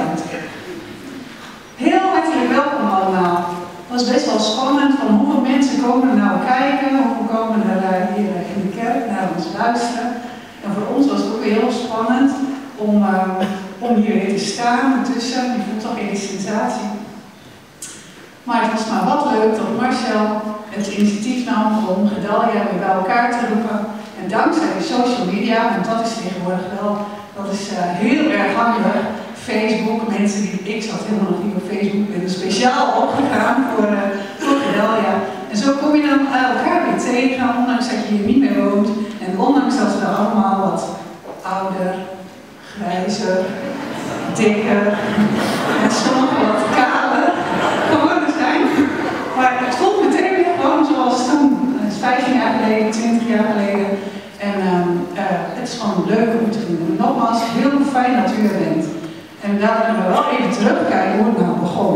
bedankt. Heel hartelijk welkom allemaal. Het was best wel spannend van hoeveel mensen komen er nou kijken, hoeveel komen er hier in de kerk naar ons luisteren. En voor ons was het ook weer heel spannend om hier weer te staan ertussen. Je voelt toch weer die sensatie. Maar het was maar wat leuk dat Marcel het initiatief nam om Gedalia weer bij elkaar te roepen. En dankzij de social media, want dat is tegenwoordig wel, dat is heel erg handig. Facebook, mensen die, ik zat helemaal nog niet op Facebook, ben er speciaal opgegaan voor Gedalia. En zo kom je dan elkaar weer tegen, ondanks dat je hier niet meer woont. En ondanks dat we allemaal wat ouder, grijzer, dikker en sommigen wat kaler geworden zijn. Maar het voelt meteen weer gewoon zoals toen. Het is 15 jaar geleden, 20 jaar geleden. En het is gewoon leuk om te doen. Nogmaals, heel fijn dat u er bent. En daar kunnen we wel even terugkijken hoe het nou begon.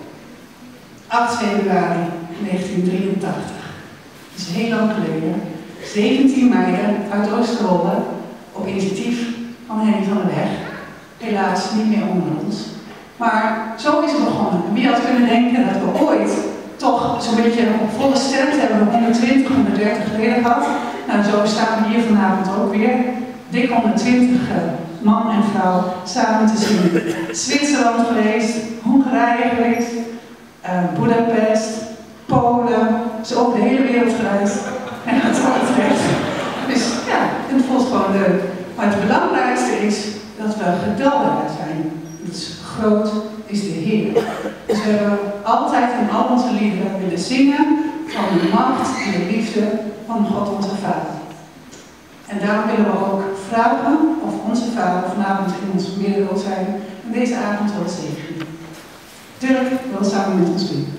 8 februari 1983. Dat is heel lang geleden. 17 meiden uit Oosterwolde op initiatief van Henny van der Weg. Helaas niet meer onder ons. Maar zo is het begonnen. Wie had kunnen denken dat we ooit toch zo'n beetje op volle sterkte hebben we 120, 130 leden gehad. Nou, zo staan we hier vanavond ook weer. Dik 120 man en vrouw samen te zien. Zwitserland geweest, Hongarije geweest, Budapest, Polen, zo over de hele wereld gereisd. En dat is altijd recht. Dus ja, het voelt gewoon leuk. Maar het belangrijkste is dat we Gedalia zijn. Dus groot is de Heer. Dus we hebben altijd in al onze liederen willen zingen van de macht en de liefde van God onze Vader. En daarom willen we ook vragen of onze Vader vanavond in ons midden wil zijn en deze avond wil zegenen. Dirk wil samen met ons doen.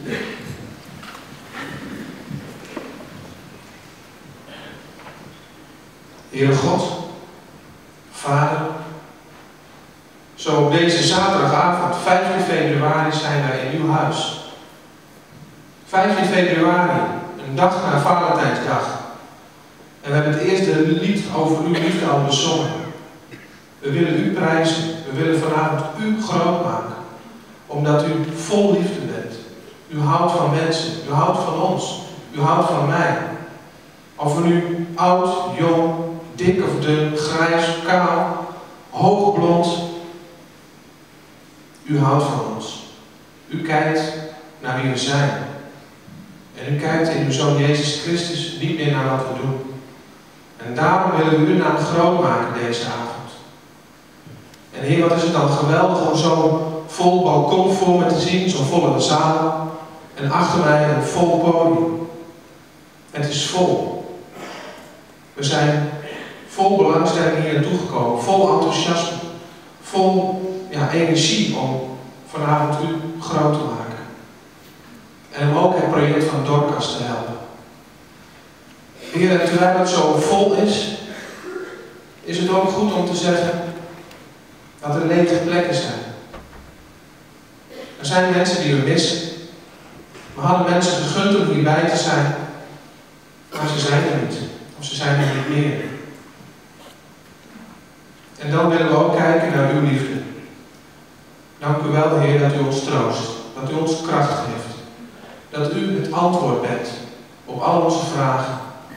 Heere God, Vader, zo op deze zaterdagavond, 15 februari, zijn wij in uw huis. 15 februari, een dag na Valentijnsdag. En we hebben het eerste lied over uw liefde al bezongen. We willen u prijzen, we willen vanavond u groot maken. Omdat u vol liefde bent. U houdt van mensen, u houdt van ons, u houdt van mij. Of we nu oud, jong, dik of dun, grijs, kaal, hoog, blond. U houdt van ons. U kijkt naar wie we zijn. En u kijkt in uw Zoon Jezus Christus niet meer naar wat we doen. En daarom willen we uw naam groot maken deze avond. En Heer, wat is het dan geweldig om zo'n vol balkon voor me te zien, zo'n volle zaal. En achter mij een vol podium. Het is vol. We zijn vol belangstelling hier naartoe gekomen, vol enthousiasme, vol energie om vanavond u groot te maken. En om ook het project van Dorcas te helpen. Heer, terwijl het zo vol is het ook goed om te zeggen dat er lege plekken zijn. Er zijn mensen die we missen. We hadden mensen gegund om hierbij te zijn, maar ze zijn er niet. Of ze zijn er niet meer. En dan willen we ook kijken naar uw liefde. Dank u wel, Heer, dat u ons troost. Dat u ons kracht geeft. Dat u het antwoord bent op al onze vragen.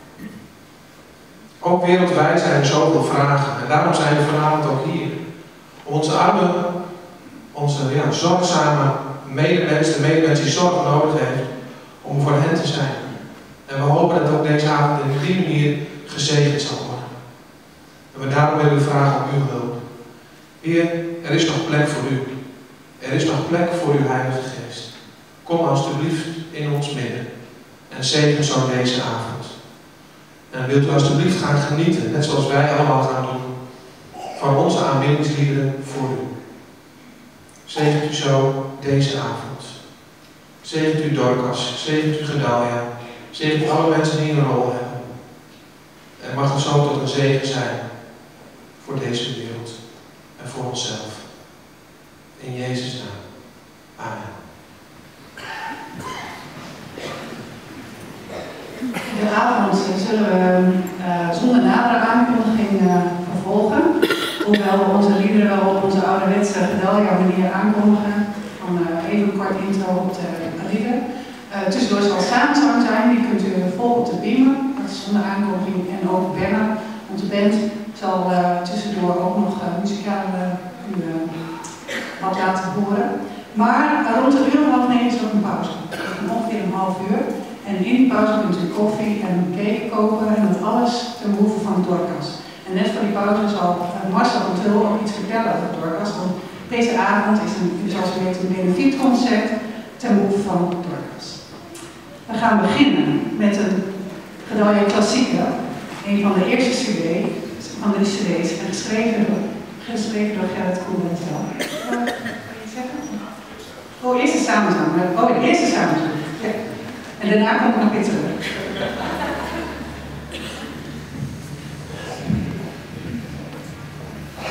Ook wereldwijd zijn er zoveel vragen. En daarom zijn we vanavond ook hier. Om onze arme, onze zorgzame medemens, de medemens die zorg nodig heeft, om voor hen te zijn. En we hopen dat ook deze avond in die manier gezegend zal worden. En we daarom willen vragen om uw hulp. Heer, er is nog plek voor u. Er is nog plek voor uw Heilige Geest. Kom alstublieft in ons midden. En zegen zo deze avond. En wilt u alstublieft gaan genieten, net zoals wij allemaal gaan doen, van onze aanbiddingsliederen voor u. Zegent u zo deze avond. Zegent u Dorcas, zegent u Gedalia, zegent u alle mensen die een rol hebben. En mag het zo tot een zegen zijn voor deze wereld en voor onszelf. In Jezus' naam. Amen. De avond zullen we zonder nadere aankondiging vervolgen. Hoewel we onze liederen wel op onze ouderwetse Gedalia manier aankondigen. Van even een kort intro op de lieden. Tussendoor zal samenzang zijn, die kunt u volgen op de beamer. Dat is zonder aankondiging en ook banner. Onze band zal tussendoor ook nog muzikaal wat laten horen. Maar rond de uur of 8:30 is ook een pauze. Ongeveer een half uur. En in die pauze kunt u koffie en cake kopen en dat alles ten behoeve van Dorcas. En net voor die pauze zal Marcel Ontul ook iets vertellen over Dorcas. Want deze avond is zoals u weet een benefietconcert ten behoeve van Dorcas. We gaan beginnen met een Gedalia klassieker. Een van de eerste cd's van de cd's en geschreven door Gerrit Koelent zelf. Oh, eerste samenzang. Oh, de eerste samenzang. Ja. En daarna kom ik nog weer terug.